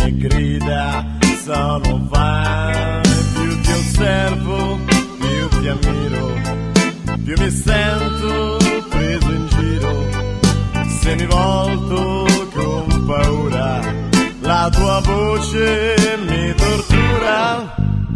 mie grida sono vane. Più ti osservo, più ti ammiro, più mi sento preso in giro. Se mi volto con paura, la tua voce mi tortura.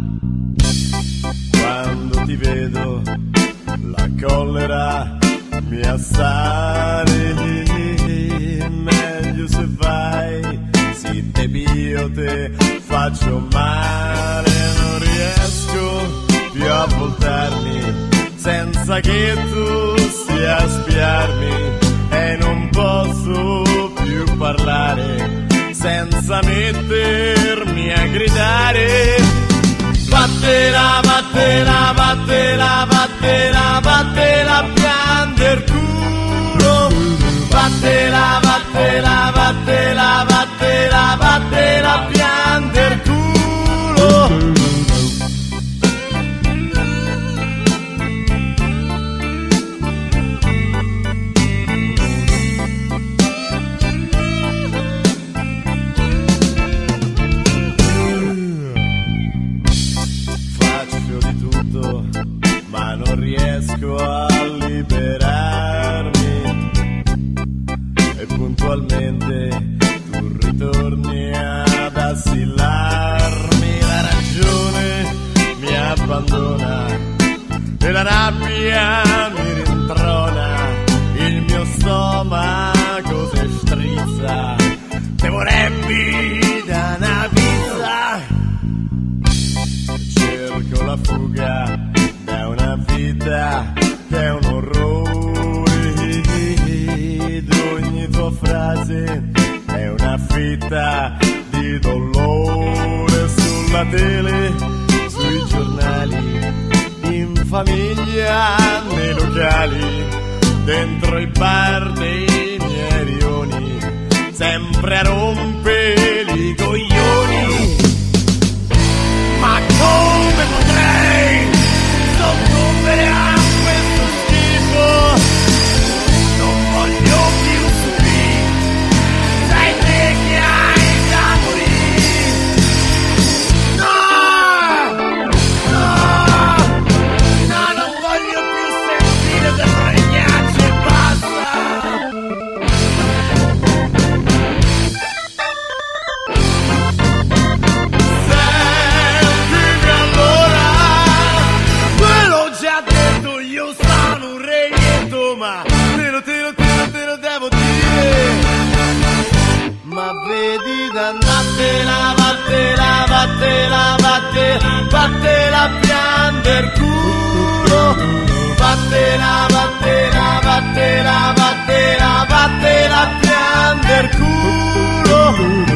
Quando ti vedo la collera mi assale. Meglio se vai, sì io te faccio male. Non riesco più a voltarmi senza che tu sia a spiarmi, e non posso più parlare senza mettermi a gridare. Vattela, vattela, vattela, vattela, vattela, piander culo. Vattela, vattela, vattela, vattela, vattela, piander culo. Ma non riesco a liberarmi, e puntualmente tu ritorni ad assillarmi. La ragione mi abbandona e la rabbia mi rintrona, il mio stomaco si strizza, te vorrebbe da una pizza. Cerco la fuga da una vita che è un orrore, ogni tua frase è una fitta di dolore. Sulla tele, sui giornali, in famiglia, nei locali, dentro i bar dei miei rioni, sempre a rompere i coglioni. Ma come potrei soccombere a questo schifo? Non voglio più subire, sei te che hai da morire. No, no, no, non voglio più sentire del fregnaccio e basta. Ma te lo devo dire. Ma vedi dannattela, vattela, vattela, vattela, vattela, piander culo. Vattela, vattela, vattela, vattela, vattela, piander culo.